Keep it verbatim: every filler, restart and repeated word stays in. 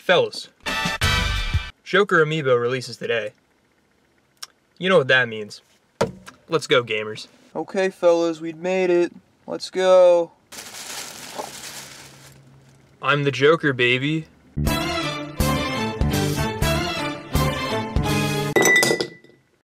Fellas, Joker Amiibo releases today. You know what that means. Let's go, gamers. Okay, fellas, we'd made it. Let's go. I'm the Joker, baby.